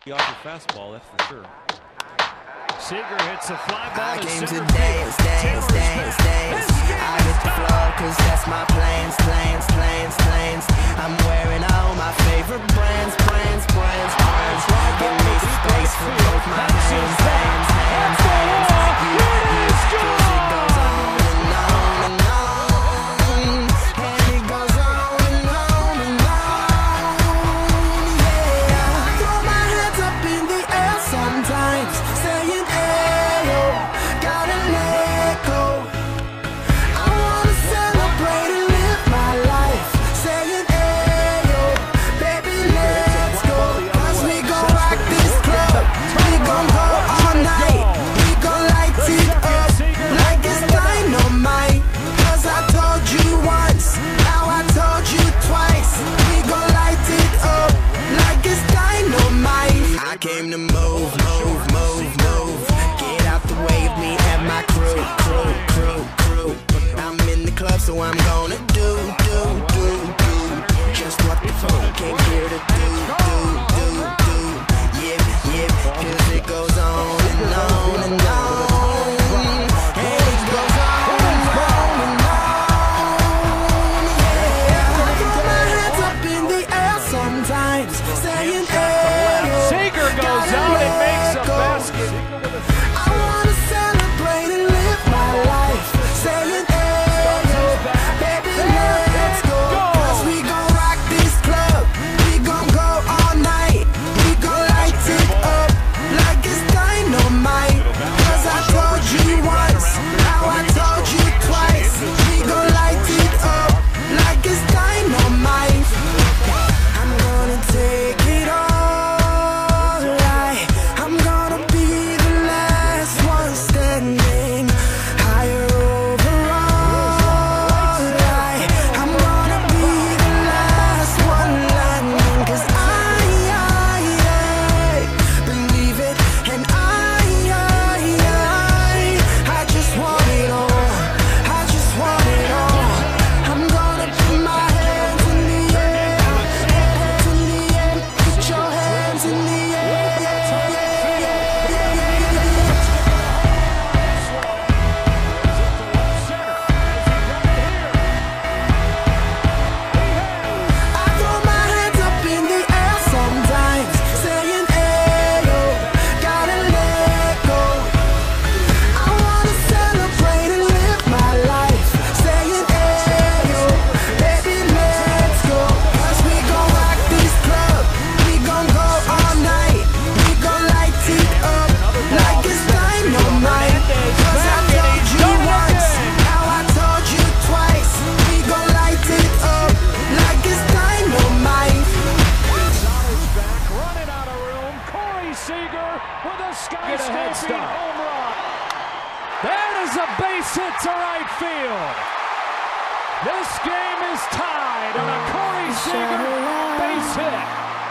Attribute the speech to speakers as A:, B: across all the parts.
A: Off your fastball, that's for sure.
B: Seager hits a fly ball.
C: I came to dance. I hit the floor cause that's my plans. I'm wearing all my favorite brands. Give me the space for both my hands. I came to move. Get out the way of me and my crew. I'm in the club, so I'm gonna do just what the phone came here to do. Yeah, cause it goes on and on and on. And it goes on and on and on. Yeah, I throw my hands up in the air sometimes, saying
B: Seager goes out and makes a basket.
C: I wanna celebrate and live my life, saying baby, let's go. Cause we gon' rock this club. We gon' go all night. We gon' light it up like it's dynamite. Cause I told you once, now I told you twice. We gon' light it up like it's dynamite. I'm gonna take it all.
B: Seager with a skyscraping home run. That is a base hit to right field. This game is tied on a Corey Seager base hit.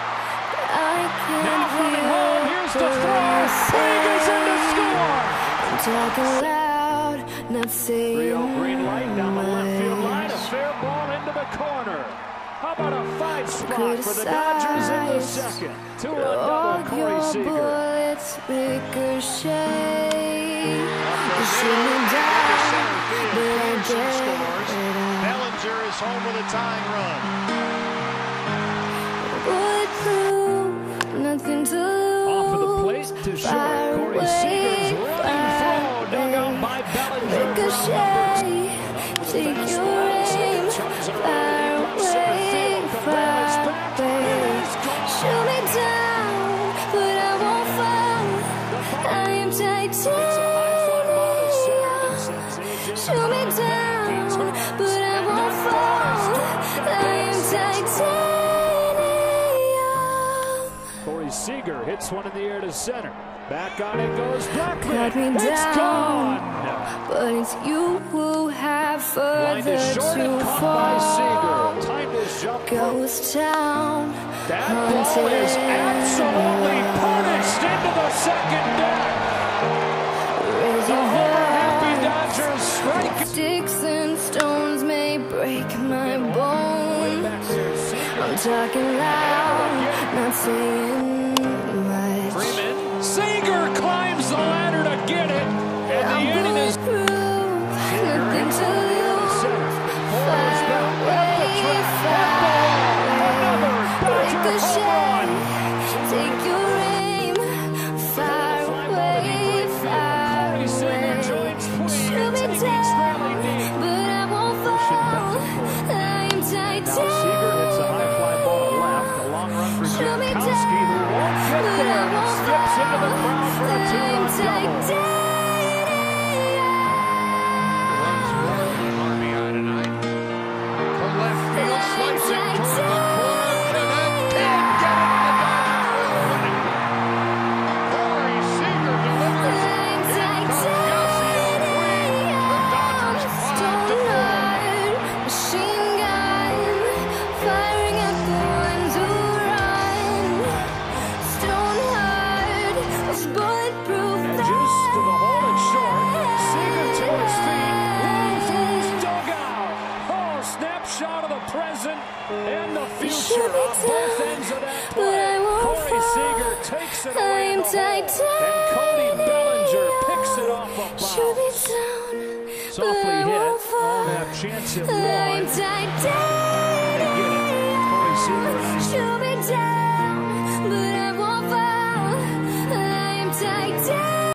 B: Now running home, here's the throw. Seager's in to score.
D: I'm talking loud, not saying
B: Real green light down the left field line. A fair ball into the corner. How about a 5 spot for the Dodgers in the second? 2-run double, Corey Seager.
D: Bullets ricochet. You shoot me down, but I get it out.
E: Bellinger is home with a tying run.
D: Bulletproof, nothing to lose.
B: Off of the plate to short. Corey Seager's running throw, dug out by Bellinger.
D: Ricochet, take your aim, fire away, fire away. Shoot me down, but I won't fall. I am titanium. Shoot me down, but I won't fall. I am titanium.
B: Corey Seager hits one in the air to center. Back on it goes Blackman.
D: Cut me
B: It's
D: down,
B: gone.
D: but it's you who have
B: Line
D: further
B: is short and
D: to
B: caught
D: fall.
B: by Seager. Timed his jump.
D: Ghost town,
B: That ball is absolutely punished into the second deck.
D: raise
B: The
D: your
B: homer happy
D: voice.
B: Dodgers strike.
D: Sticks and stones may break my bones. I'm talking loud, not saying my
B: pressure on both ends of that play. Corey Seager takes it away. And Cody Bellinger picks it off a bounce. Softly hit on that chance at one. And get it. Corey Seager.